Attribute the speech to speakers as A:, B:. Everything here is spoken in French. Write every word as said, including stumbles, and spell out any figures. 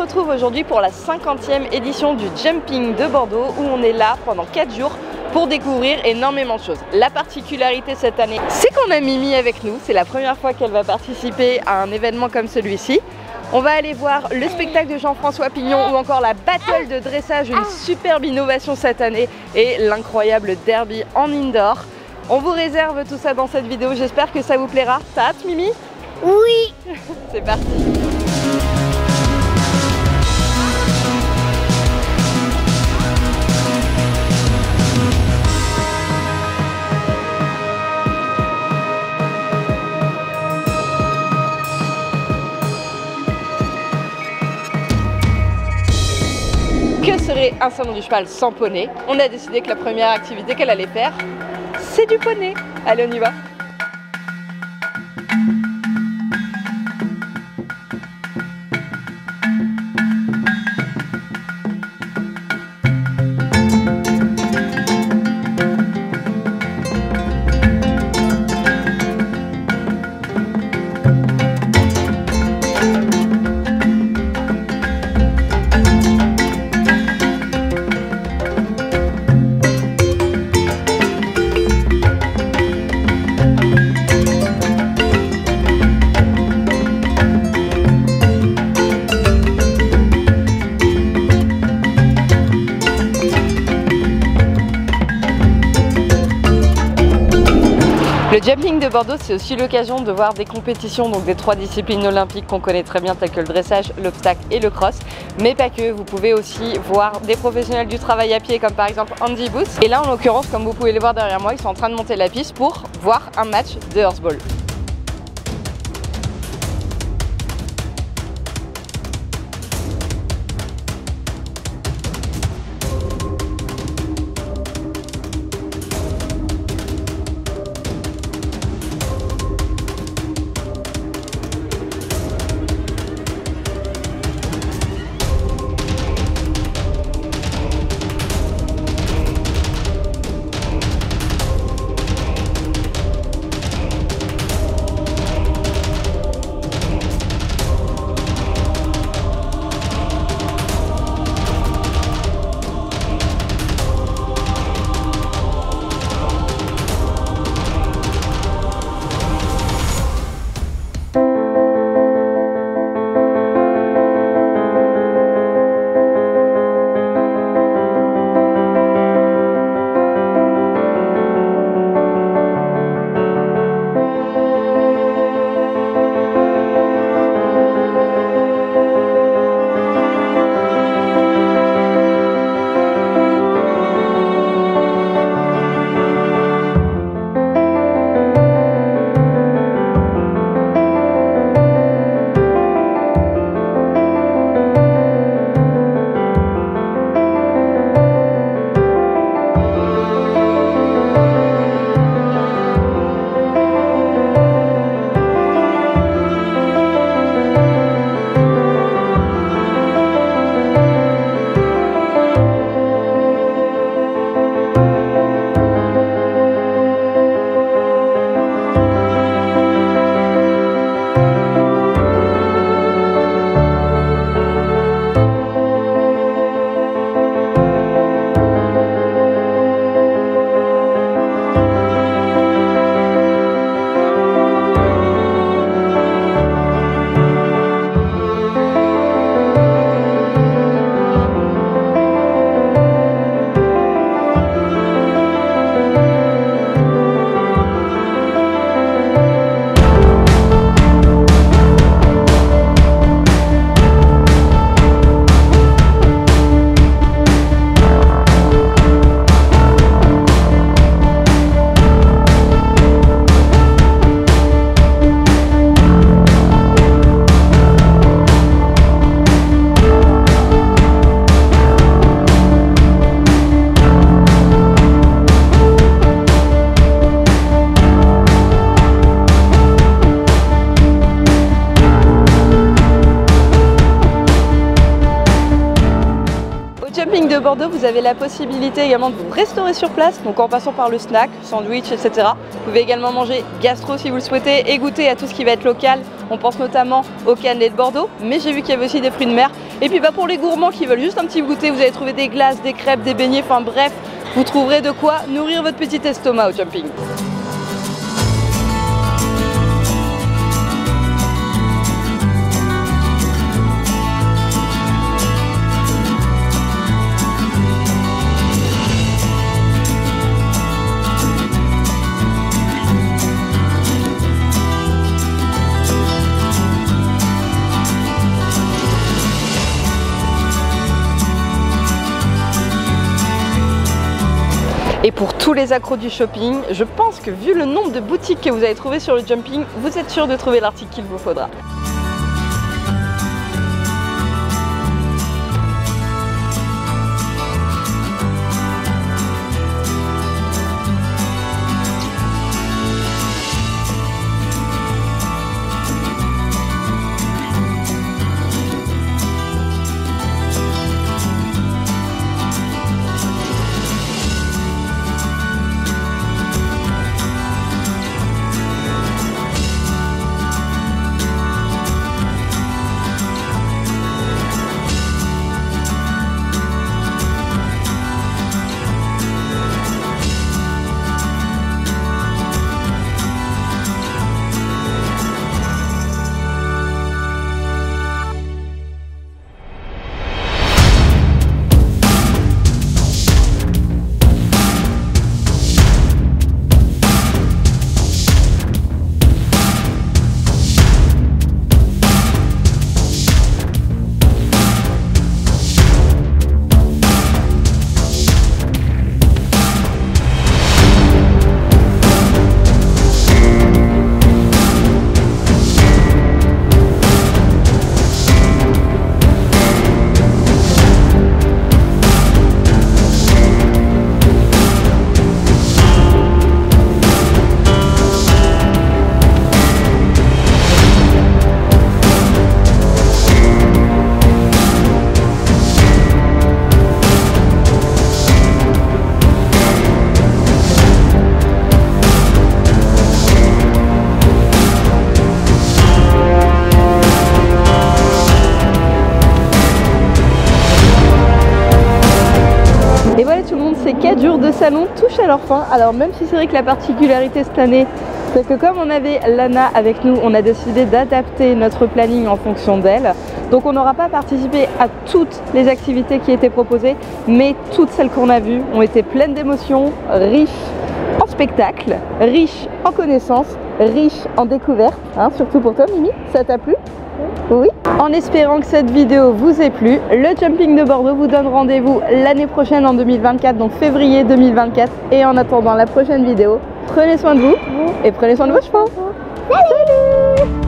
A: retrouve aujourd'hui pour la cinquantième édition du Jumping de Bordeaux où on est là pendant quatre jours pour découvrir énormément de choses. La particularité cette année, c'est qu'on a Mimi avec nous. C'est la première fois qu'elle va participer à un événement comme celui-ci. On va aller voir le spectacle de Jean-François Pignon ou encore la battle de dressage, une superbe innovation cette année, et l'incroyable derby en indoor. On vous réserve tout ça dans cette vidéo, j'espère que ça vous plaira. T'as hâte, Mimi?
B: Oui.
A: C'est parti. Que serait un salon du cheval sans poney? On a décidé que la première activité qu'elle allait faire, c'est du poney. Allez, on y va. Le jumping de Bordeaux, c'est aussi l'occasion de voir des compétitions, donc des trois disciplines olympiques qu'on connaît très bien, telles que le dressage, l'obstacle et le cross. Mais pas que, vous pouvez aussi voir des professionnels du travail à pied, comme par exemple Andy Booth. Et là, en l'occurrence, comme vous pouvez les voir derrière moi, ils sont en train de monter la piste pour voir un match de horseball. De Bordeaux, vous avez la possibilité également de vous restaurer sur place, donc en passant par le snack, sandwich, et cetera. Vous pouvez également manger gastro si vous le souhaitez et goûter à tout ce qui va être local On pense notamment au cannelé de Bordeaux, mais j'ai vu qu'il y avait aussi des fruits de mer. Et puis bah, pour les gourmands qui veulent juste un petit goûter, vous allez trouver des glaces, des crêpes, des beignets, enfin bref, vous trouverez de quoi nourrir votre petit estomac au Jumping. Et pour tous les accros du shopping, je pense que vu le nombre de boutiques que vous allez trouver sur le Jumping, vous êtes sûr de trouver l'article qu'il vous faudra. Et voilà tout le monde, ces quatre jours de salon touchent à leur fin. Alors même si c'est vrai que la particularité cette année, c'est que comme on avait Lana avec nous, on a décidé d'adapter notre planning en fonction d'elle. Donc on n'aura pas participé à toutes les activités qui étaient proposées, mais toutes celles qu'on a vues ont été pleines d'émotions, riches en spectacles, riches en connaissances, riches en découvertes, hein, surtout pour toi Mimi, ça t'a plu ? Oui. En espérant que cette vidéo vous ait plu, le Jumping de Bordeaux vous donne rendez-vous l'année prochaine en deux mille vingt-quatre, donc février deux mille vingt-quatre. Et en attendant la prochaine vidéo, prenez soin de vous et prenez soin de vos chevaux. Salut, Salut